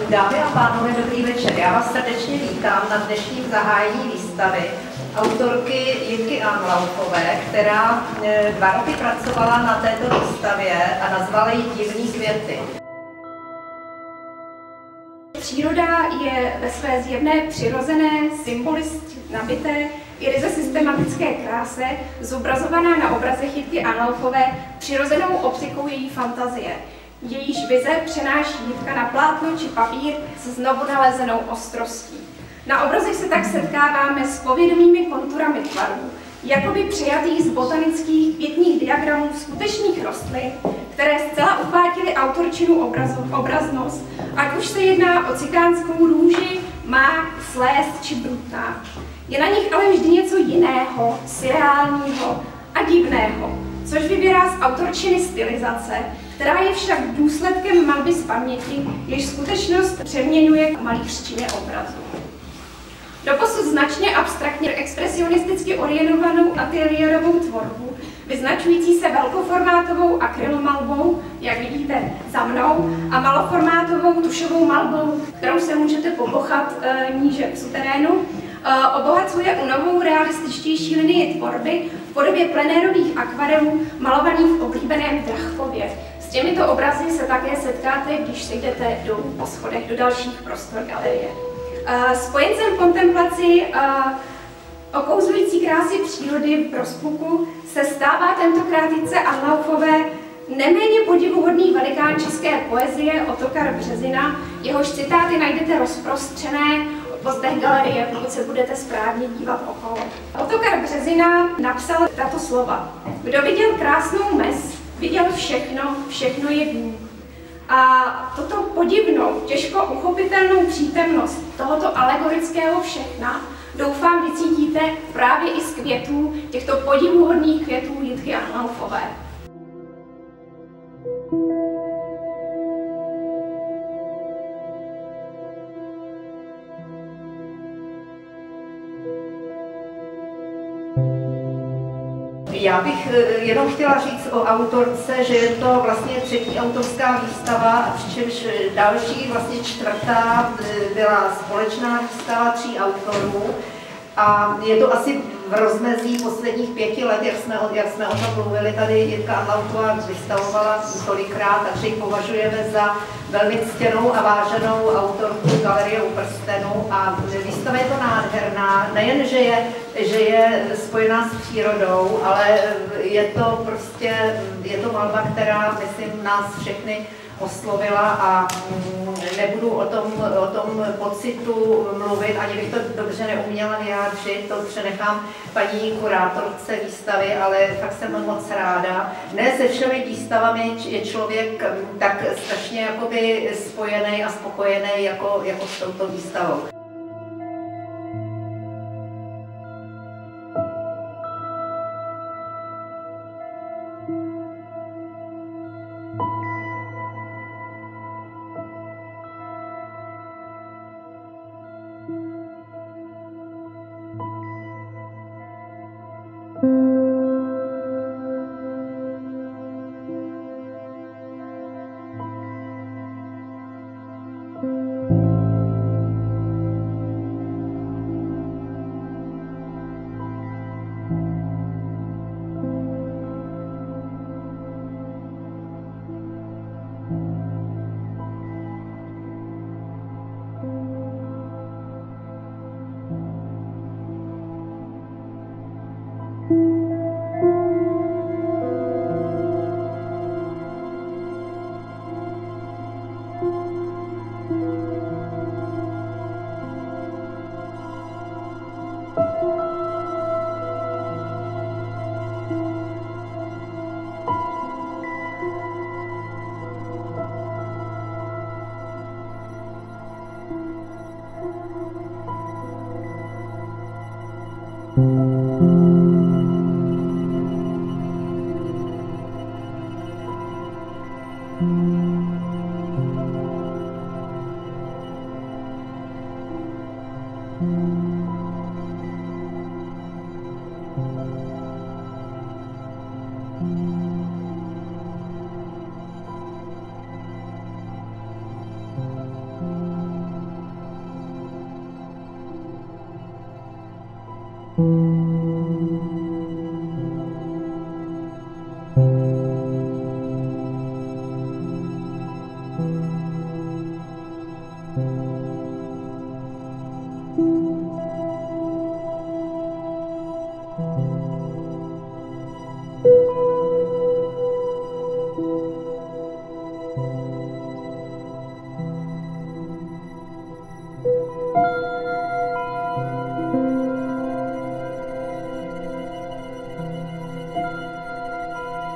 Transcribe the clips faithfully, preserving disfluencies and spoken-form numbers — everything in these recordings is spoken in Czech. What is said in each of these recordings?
Dámy a pánové, dobrý večer. Já vás srdečně vítám na dnešním zahájení výstavy autorky Jitky Anlaufové, která dva roky pracovala na této výstavě a nazvala ji Divný květy. Příroda je ve své zjevné přirozené, symbolistě nabité i ryze systematické kráse zobrazovaná na obrazech Jitky Anlaufové přirozenou optikou její fantazie. Jejíž vize přenáší Jitka na plátno či papír se znovu nalezenou ostrostí. Na obrazech se tak setkáváme s povědomými konturami tvarů, jakoby přijatých z botanických květních diagramů skutečných rostlin, které zcela uchvátily autorčinu obrazu, obraznost, ať už se jedná o cikánskou růži, mák, slést či brutná. Je na nich ale vždy něco jiného, surreálního a divného, což vybírá z autorčiny stylizace, která je však důsledkem malby z paměti, jež skutečnost přeměňuje k malířštině obrazu. Doposud značně abstraktně expresionisticky orientovanou ateliérovou tvorbu, vyznačující se velkoformátovou akrylomalbou, jak vidíte za mnou, a maloformátovou tušovou malbou, kterou se můžete pobochat e, níže v suterénu, e, obohacuje u novou realističtější linii tvorby v podobě plenérových akvarelů malovaných v oblíbeném Drachkově. S těmito obrazy se také setkáte, když sejdete dolů po schodech do dalších prostor galerie. Spojencem kontemplaci okouzlující krásy přírody v rozpuku se stává tentokrát Jitce Anlaufové neméně podivuhodný velikán české poezie Ottokar Březina, jehož citáty najdete rozprostřené po zdech galerie, pokud se budete správně dívat okolo. Ottokar Březina napsal tato slova. Kdo viděl krásnou mez, viděl všechno, všechno je v ní. A toto podivnou, těžko uchopitelnou přítomnost tohoto alegorického všechna doufám vycítíte právě i z květů, těchto podivuhodných květů Jitky Anlaufové. Já bych jenom chtěla říct o autorce, že je to vlastně třetí autorská výstava, přičemž další, vlastně čtvrtá, byla společná výstava tří autorů. A je to asi v rozmezí posledních pěti let, jak jsme, jak jsme o tom mluvili, tady Jitka Anlaufová vystavovala tolikrát, takže ji považujeme za velmi ctěnou a váženou autorku Galerie u prstenu. A výstava je to nádherná, nejen, že je, že je spojená s přírodou, ale je to prostě, je to malba, která, myslím, nás všechny oslovila a nebudu o tom, o tom pocitu mluvit, ani bych to dobře neuměla vyjádřit, to přenechám paní kurátorce výstavy, ale fakt jsem moc ráda. Ne se všemi výstavami je člověk tak strašně jakoby spojený a spokojený jako, jako s touto výstavou. Thank you.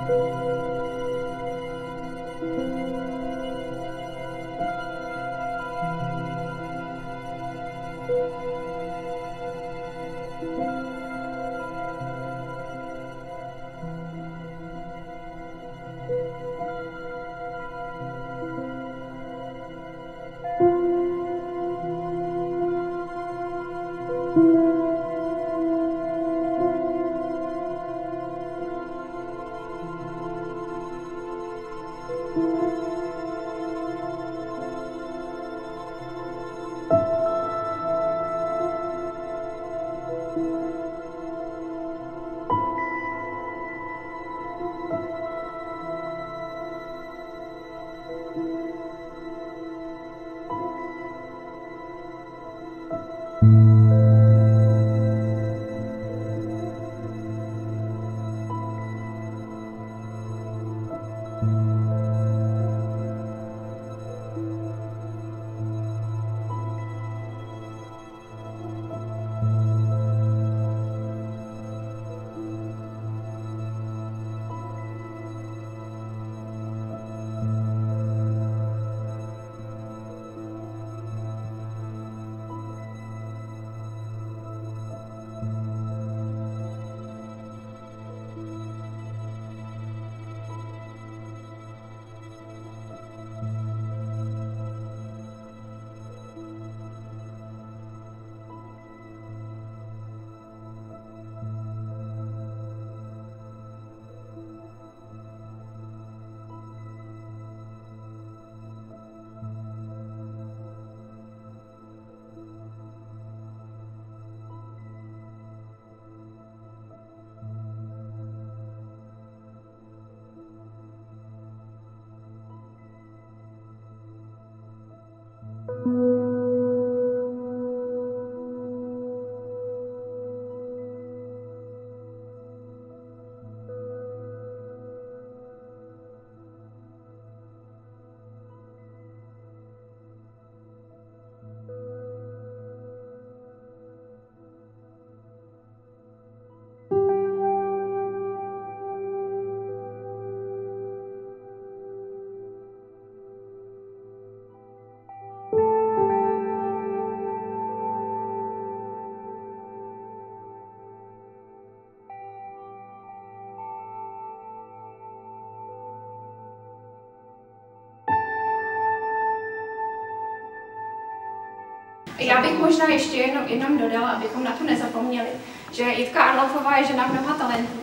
Já bych možná ještě jenom, jenom dodala, abychom na to nezapomněli, že Jitka Arnoldová je žena mnoha talentů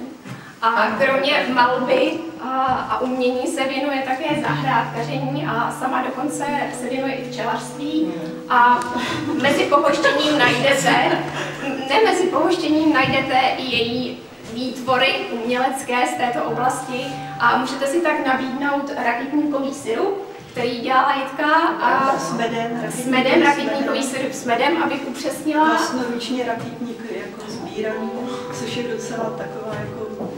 a kromě malby a, a umění se věnuje také zahrádkaření a sama dokonce se věnuje i včelařství a mezi pohoštěním najdete, ne mezi pohoštěním najdete i její výtvory umělecké z této oblasti a můžete si tak nabídnout rakitníkový syrup, který dělala Jitka a s medem, s medem rakitníkový syrup s medem, abych upřesnila. Vlastnoručně rakitník jako sbíraný, což je docela taková jako,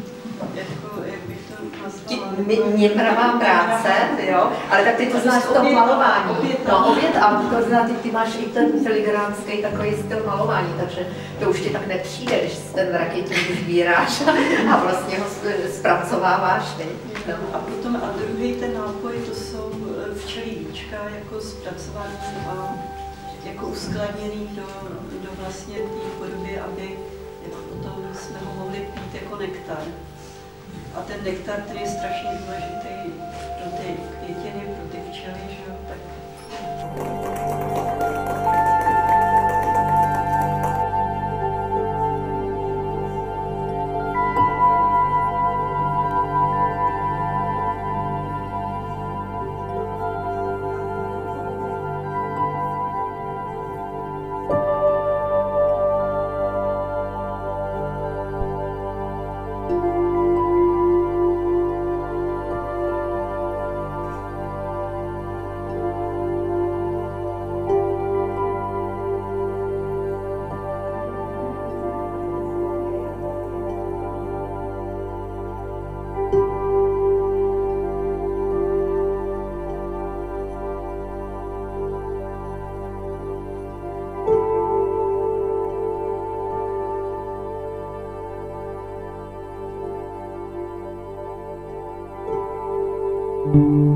jako jak bych to nazvala. Němravá práce, jo, ale tak ty to znáš z toho malování. No, oběd a to zná, ty, ty máš i ten filigránský takový styl malování, takže to už ti tak nepřijde, když ten rakitník sbíráš a vlastně ho zpracováváš, no. A potom a druhý ten nápoj, to jsou včelí víčka, jako zpracovaný a jako uskladněný do, do vlastně té podoby, aby jako potom jsme ho mohli pít jako nektar. A ten nektar, který je strašně důležitý pro ty květiny, pro ty včely, že jo, tak... you.